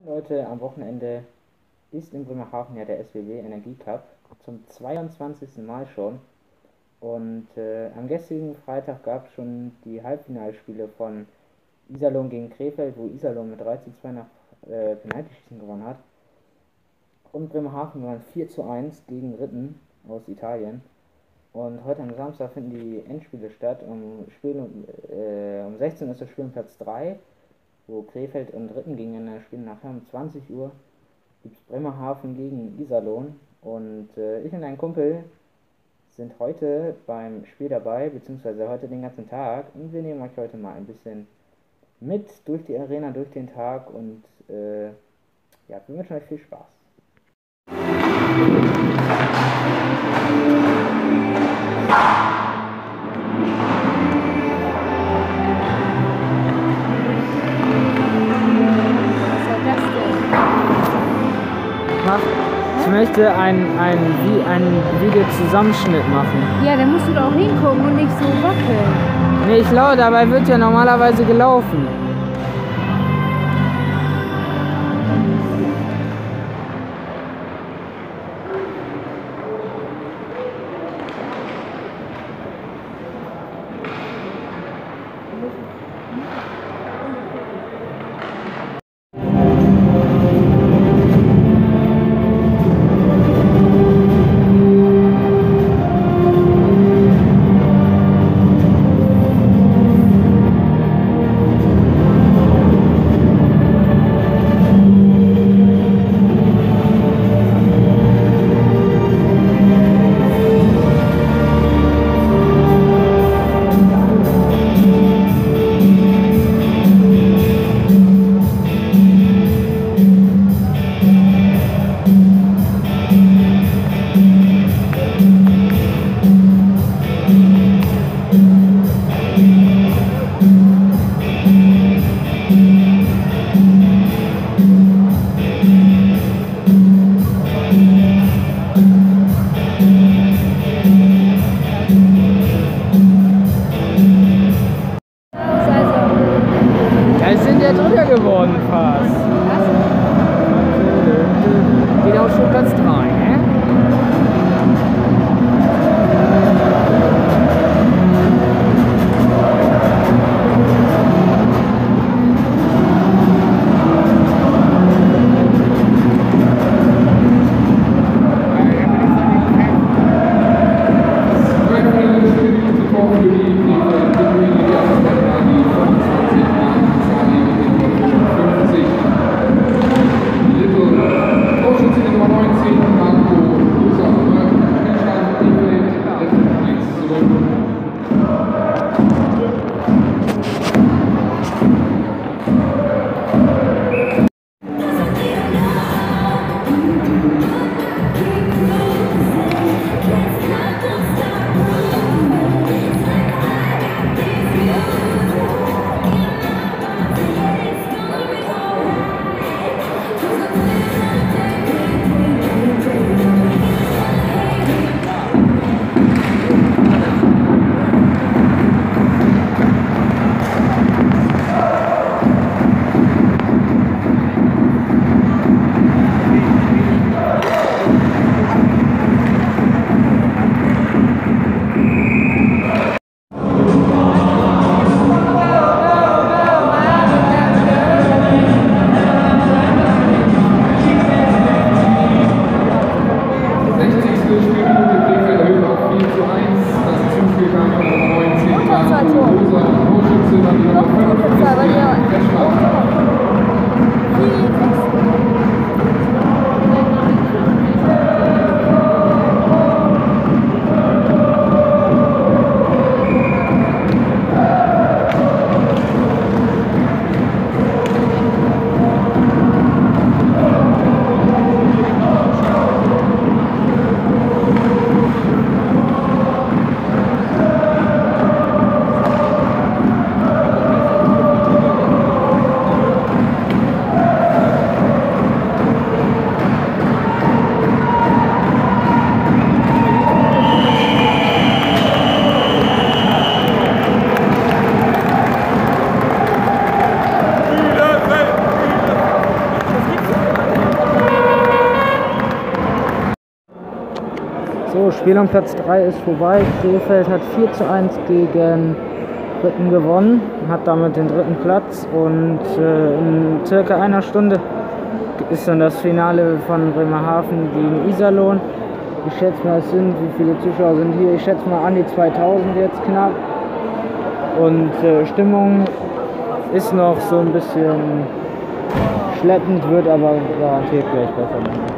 Leute, am Wochenende ist in Bremerhaven ja der SWW Energie Cup zum 22. Mal schon. Und am gestrigen Freitag gab es schon die Halbfinalspiele von Iserlohn gegen Krefeld, wo Iserlohn mit 3:2 nach Penaltyschießen gewonnen hat. Und Bremerhaven gewann 4:1 gegen Ritten aus Italien. Und heute am Samstag finden die Endspiele statt. Um 16 Uhr ist das Spiel um Platz 3, wo Krefeld und Ritten gegeneinander spielen. Nachher um 20 Uhr gibt es Bremerhaven gegen Iserlohn. Und ich und ein Kumpel sind heute beim Spiel dabei, beziehungsweise heute den ganzen Tag. Und wir nehmen euch heute mal ein bisschen mit durch die Arena, durch den Tag. Und ja, wir wünschen euch viel Spaß. Ich möchte einen Videozusammenschnitt machen. Ja, dann musst du da auch hingucken und nicht so wackeln. Nee, ich glaube, dabei wird ja normalerweise gelaufen. So, Spiel um Platz 3 ist vorbei. Krefeld hat 4:1 gegen Ritten gewonnen, hat damit den 3. Platz und in circa einer Stunde ist dann das Finale von Bremerhaven gegen Iserlohn. Ich schätze mal, wie viele Zuschauer sind hier? Ich schätze mal an die 2000 jetzt knapp. Und Stimmung ist noch so ein bisschen schleppend, wird aber garantiert gleich besser werden.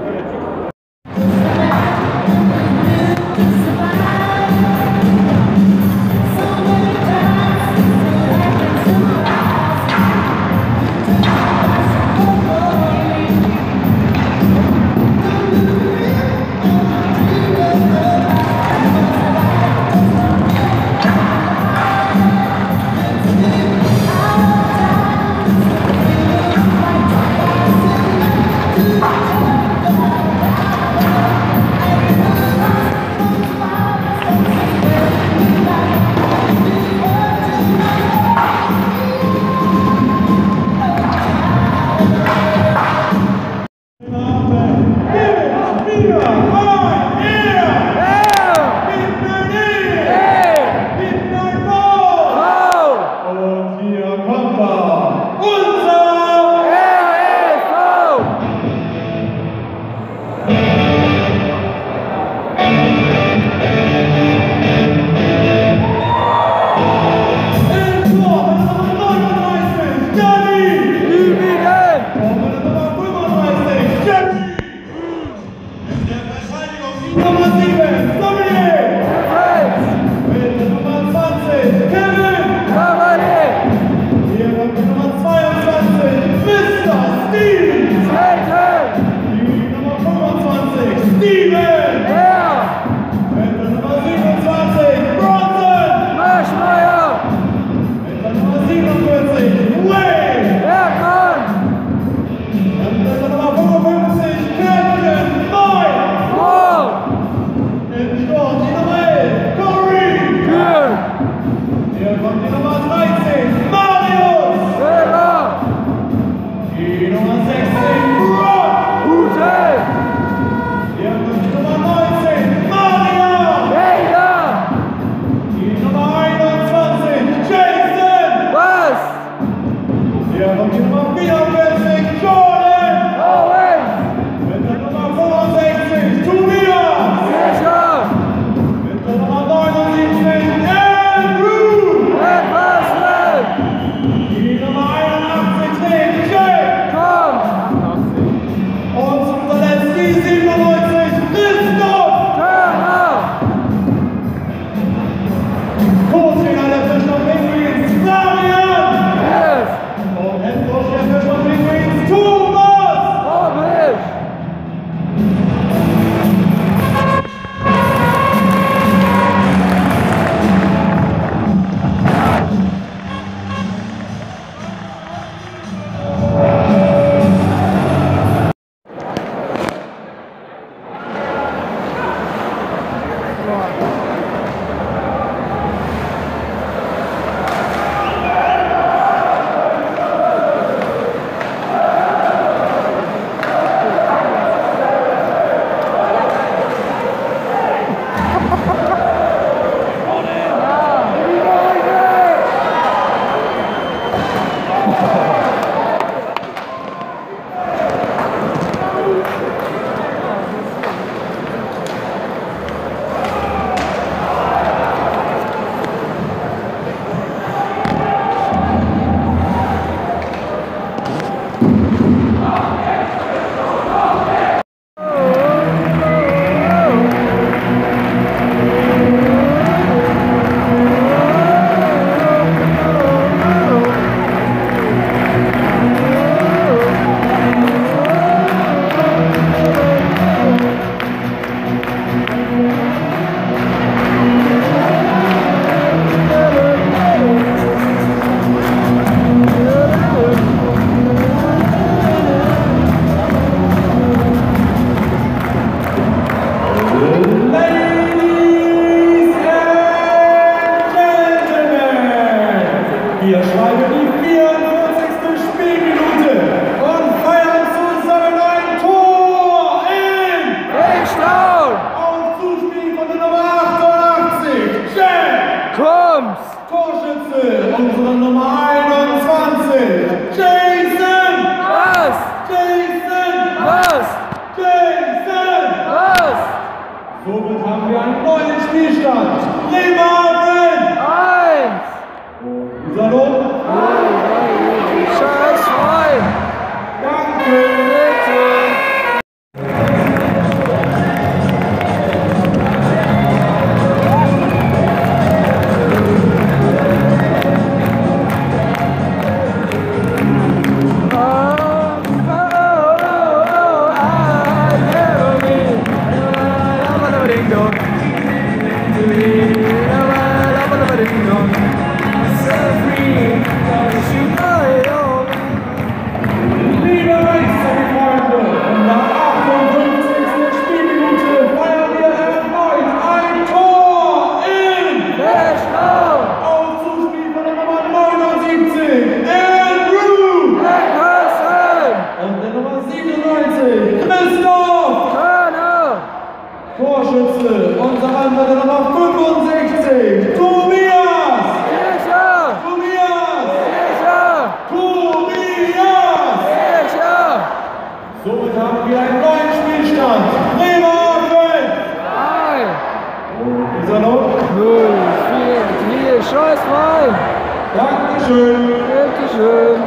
Somit haben wir einen neuen Spielstand. Bremerhaven! 3. Und dieser Not? 0. 4. Scheiß rein. Dankeschön. Bitteschön.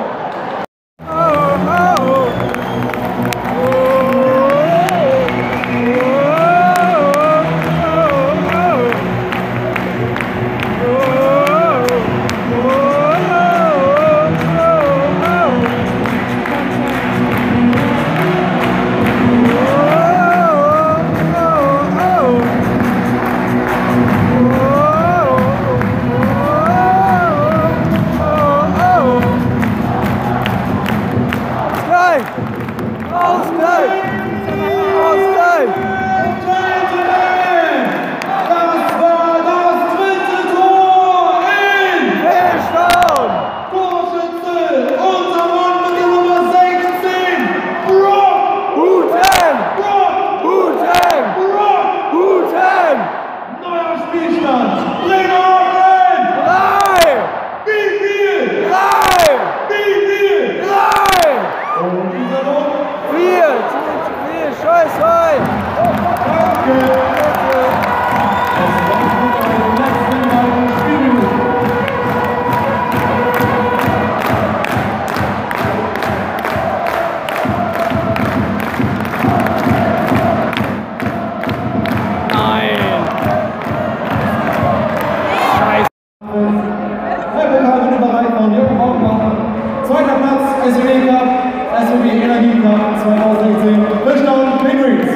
Zweiter Platz, SWB Cup, SWB Energie Cup 2016, Fischtown Penguins.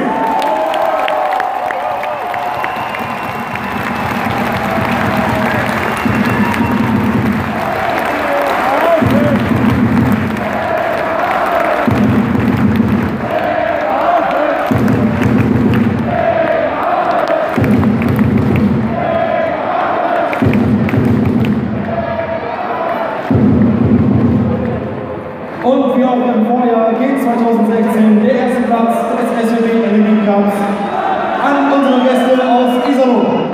Und wie auch im Vorjahr geht 2016 der erste Platz des SWB Energie Cups an unsere Gäste aus Iserlohn.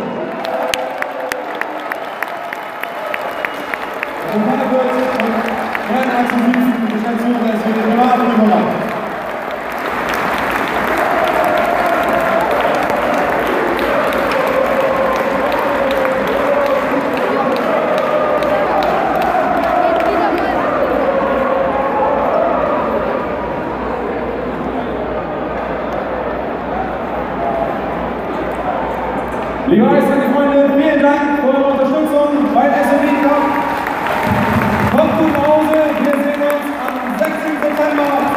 Pokal wird von Herrn Axel Siebsen, Geschäftsführer des SWB Bremerhaven, überreicht. Liebe Eishockey-Freunde, vielen Dank für eure Unterstützung beim SWB Cup. Kommt gut nach Hause, wir sehen uns am 16. September